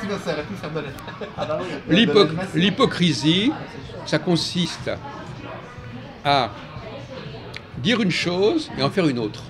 L'hypocrisie, ça consiste à dire une chose et en faire une autre.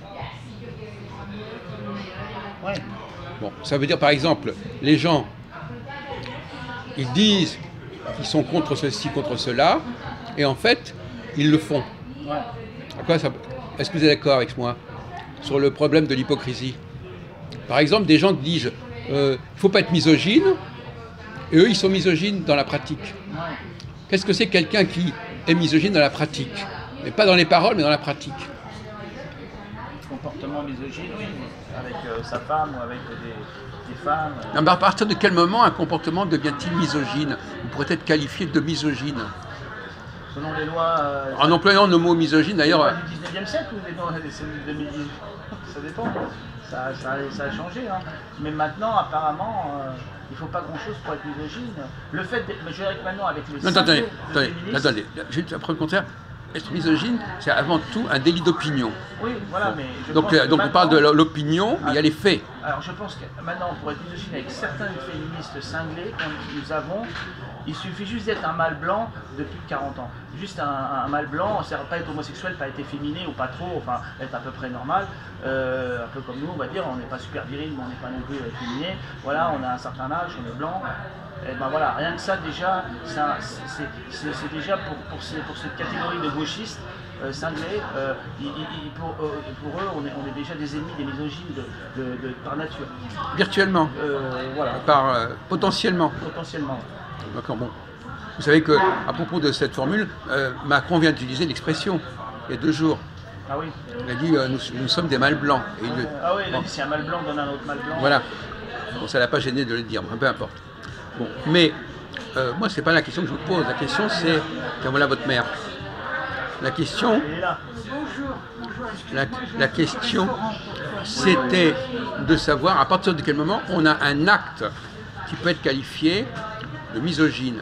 Ouais. Bon, ça veut dire par exemple, les gens, ils disent qu'ils sont contre ceci, contre cela, et en fait, ils le font. Ouais. Est-ce que vous êtes d'accord avec moi sur le problème de l'hypocrisie? Par exemple, des gens qui disent il ne faut pas être misogyne, et eux, ils sont misogynes dans la pratique. Ouais. Qu'est-ce que c'est quelqu'un qui est misogyne dans la pratique? Mais pas dans les paroles, mais dans la pratique. Comportement misogyne, oui, avec sa femme ou avec des femmes. Non, mais à partir de quel moment un comportement devient-il misogyne? Ou pourrait être qualifié de misogyne? Selon les lois. En employant le mot misogyne, d'ailleurs. Du 19e siècle ou des lois de 2018? Ça dépend. Ça a changé. Hein. Mais maintenant, apparemment, il ne faut pas grand-chose pour être misogyne. Le fait d'être. Je dirais que maintenant, avec les. Non, attendez. Juste après le contraire. Être misogyne, c'est avant tout un délit d'opinion. Oui, voilà, mais donc on parle de l'opinion, mais il y a les faits. Alors je pense que maintenant, pour être misogyne avec certains féministes cinglés, comme nous avons, il suffit juste d'être un mâle blanc de plus de 40 ans. Juste un mâle blanc, c'est pas être homosexuel, pas être efféminé ou pas trop, enfin être à peu près normal, un peu comme nous, on va dire, on n'est pas super viril, mais on n'est pas non plus efféminé. Voilà, on a un certain âge, on est blanc. Et ben voilà, rien que ça déjà, c'est déjà pour cette catégorie de gauchistes cinglés, pour eux on est déjà des ennemis, des misogynes par nature. Virtuellement. Voilà. Potentiellement. Potentiellement. D'accord, bon. Vous savez que à propos de cette formule, Macron vient d'utiliser l'expression il y a 2 jours. Ah oui. Il a dit nous sommes des mâles blancs. Et ah oui, il a dit si un mâle blanc donne un autre mâle blanc. Voilà. Bon, ça l'a pas gêné de le dire, peu importe. Bon, mais moi, c'est pas la question que je vous pose. La question, c'est tiens, voilà votre mère. La question, la question, c'était de savoir à partir de quel moment on a un acte qui peut être qualifié de misogyne.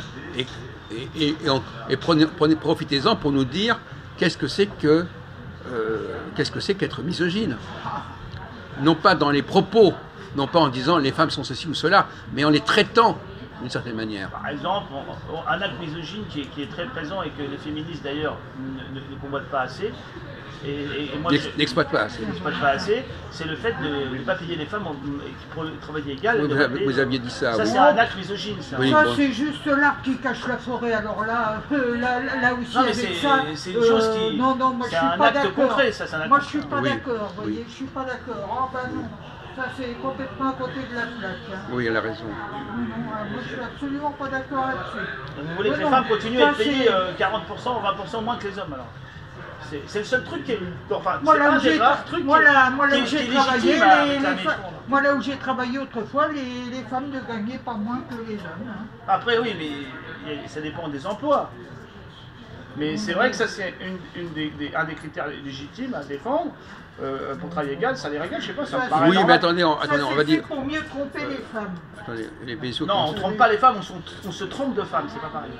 Et profitez-en pour nous dire qu'est-ce que c'est qu'être misogyne. Non pas dans les propos, non pas en disant les femmes sont ceci ou cela, mais en les traitant d'une certaine manière. Par exemple, un acte misogyne qui est très présent et que les féministes d'ailleurs ne convoitent pas assez, n'exploitent pas assez, c'est le fait de ne pas payer les femmes qui travaillent égal. Oui, vous aviez dit ça. Ça, c'est un acte misogyne. Ça, oui, ça c'est juste l'arbre qui cache la forêt. Alors là aussi, non, mais c'est une chose qui. Non, moi je suis pas d'accord. Concret, ça, c'est un acte moi je suis pas d'accord, vous voyez, oui. je suis pas d'accord. Oh ben non. Ça, c'est complètement à côté de la plaque. Hein. Oui, elle a raison. Non, moi, je suis absolument pas d'accord là-dessus. Vous voulez que les femmes continuent à être payées 40% ou 20% moins que les hommes, alors? C'est le seul truc qui est... Enfin, moi, là où j'ai travaillé autrefois, les femmes ne gagnaient pas moins que les hommes. Hein. Après, oui, mais ça dépend des emplois. Mais c'est vrai que ça, c'est un des critères légitimes à défendre. Pour travail égal, salaire égal, je sais pas, ça me paraît oui, normal. mais attendez, on va dire... pour mieux tromper les femmes. Attendez, les BSO, non, on ne trompe pas les femmes, on se trompe de femmes, c'est pas pareil.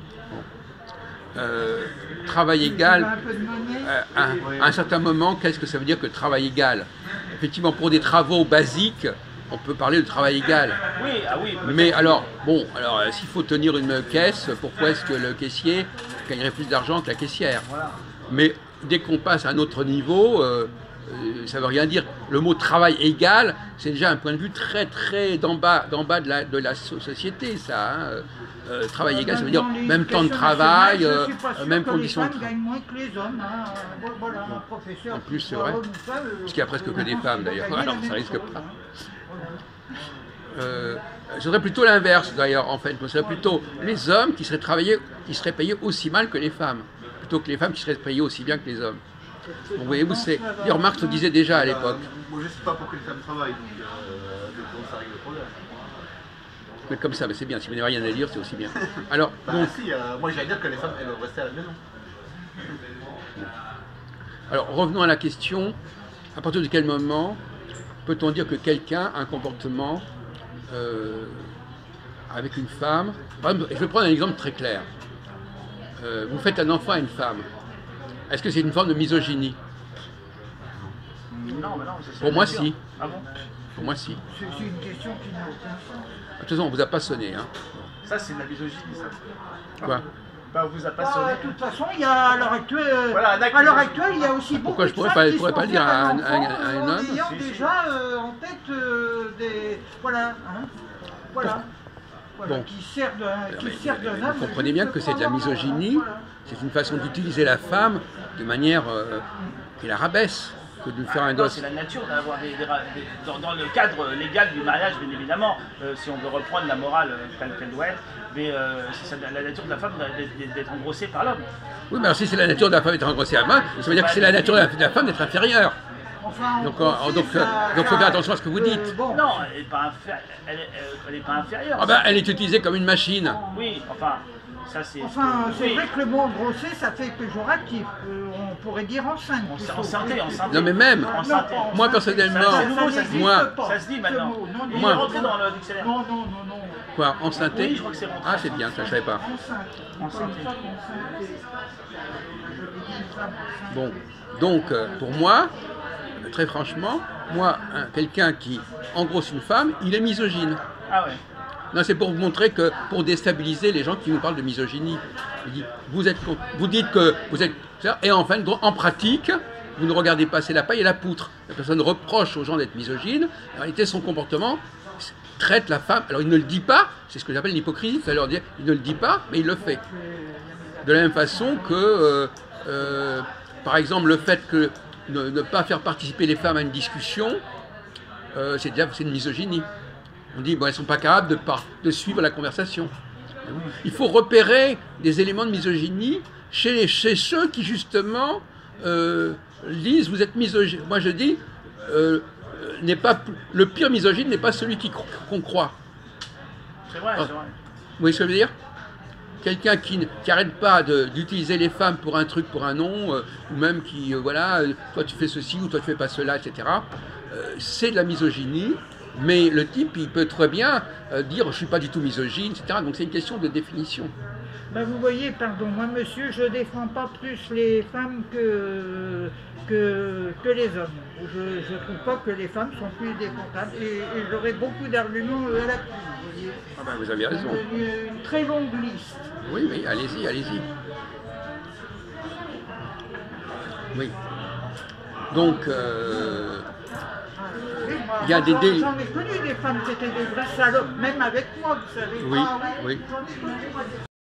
Travail égal, à un certain moment, qu'est-ce que ça veut dire que travail égal? Effectivement, pour des travaux basiques, on peut parler de travail égal. Oui, ah oui. Mais alors, s'il faut tenir une caisse, pourquoi est-ce que le caissier gagnerait plus d'argent que la caissière? Voilà. Mais dès qu'on passe à un autre niveau, ça ne veut rien dire. Le mot travail égal, c'est déjà un point de vue très très d'en bas de la société, ça. Hein. Travail égal, ça veut dire même temps de travail, même conditions de travail. Les femmes gagnent moins que les hommes. Hein. Voilà, un professeur. En plus, c'est vrai. Parce qu'il n'y a presque que des femmes d'ailleurs. Alors, ça risque pas. Ce serait plutôt l'inverse d'ailleurs, en fait. Ce serait plutôt les hommes qui seraient payés aussi mal que les femmes, plutôt que les femmes qui seraient payées aussi bien que les hommes. Donc, voyez-vous, d'ailleurs Marx le disait déjà à l'époque. Moi je ne sais pas pour que les femmes travaillent, donc ça règle le problème. Mais comme ça, c'est bien, si vous n'avez rien à dire, c'est aussi bien. Alors, donc, moi j'allais dire que les femmes elles doivent rester à la maison. Alors revenons à la question, à partir de quel moment peut-on dire que quelqu'un a un comportement avec une femme? Par exemple, je vais prendre un exemple très clair. Vous faites un enfant à une femme. Est-ce que c'est une forme de misogynie? Non, mais non. Pour moi, si. Ah bon? Pour moi, si. C'est une question qui n'a aucun sens. De toute façon, on vous a pas sonné. Hein. Ça, c'est de la misogynie, ça. Quoi? Bah, on vous a pas sonné. De toute façon, il y a à l'heure actuelle, Voilà, un acte à l'heure actuelle, il y a aussi Pourquoi beaucoup je de pourrais femmes qui pas se font le dire faire à un enfant homme? en ayant Si, si. déjà en tête des... Voilà, hein, voilà. Voilà, Bon. qui sert d'un Vous homme. comprenez bien que c'est de la misogynie, Voilà. c'est une façon d'utiliser la femme de manière qui la rabaisse, que de lui faire un Non, gosse. c'est la nature d'avoir dans le cadre légal du mariage, bien évidemment, si on veut reprendre la morale telle qu'elle doit être, mais c'est la nature de la femme d'être engrossée par l'homme. Oui, mais alors si c'est la nature de la femme d'être engrossée à la main, ça veut dire que c'est la nature de la femme d'être inférieure. Enfin, Donc, aussi, faut faire attention à ce que vous dites. bon. Non, elle n'est pas, elle est pas inférieure. Ah ben, elle est utilisée comme une machine. Oui, enfin, ça c'est... Enfin, c'est oui. vrai que le mot engrossé, ça fait péjoratif. On pourrait dire enceinte. En santé. Non mais même, En santé. moi personnellement, Ça, nouveau, ça se dit. moi, Ça se dit maintenant. Ce mot, non, Il moi. est rentré dans le dictionnaire. Non. quoi, enceinté? Oui, je crois que c'est rentré. Ah c'est bien, ça je savais pas. Enceinte. Enceinte. Une femme enceinte. Je veux dire une femme enceinte. Bon, donc pour moi, très franchement, moi, quelqu'un qui engrosse une femme, il est misogyne. Ah ouais. Non, c'est pour vous montrer que, pour déstabiliser les gens qui nous parlent de misogynie. Il dit, vous dites que vous êtes... Et enfin, en pratique, vous ne regardez pas, c'est la paille et la poutre. La personne reproche aux gens d'être misogyne. En réalité, son comportement traite la femme... Alors, il ne le dit pas, c'est ce que j'appelle l'hypocrisie. Tout à l'heure, il ne le dit pas, mais il le fait. De la même façon que, par exemple, le fait que ne pas faire participer les femmes à une discussion, c'est une misogynie. On dit bon, elles ne sont pas capables de suivre la conversation. Il faut repérer des éléments de misogynie chez ceux qui justement disent vous êtes misogyne. Moi je dis le pire misogyne n'est pas celui qu'on croit. C'est vrai, c'est vrai. Vous voyez ce que je veux dire? Quelqu'un qui n'arrête pas d'utiliser les femmes pour un truc, pour un nom, ou même qui, voilà, toi tu fais ceci ou toi tu fais pas cela, etc. C'est de la misogynie, mais le type, il peut très bien dire je suis pas du tout misogyne, etc. Donc c'est une question de définition. Ben, vous voyez, pardon, moi monsieur, je défends pas plus les femmes que les hommes. Je trouve pas que les femmes sont plus défendables et j'aurais beaucoup d'arguments là-dessus. Vous voyez. Ah ben, vous avez raison. Une très longue liste. Oui, oui, allez-y, allez-y. Oui. Donc, il y a des... J'en ai connu des femmes qui étaient des vraies salopes, même avec moi, vous savez. Oui, Ah, oui. J'en ai connu, moi, des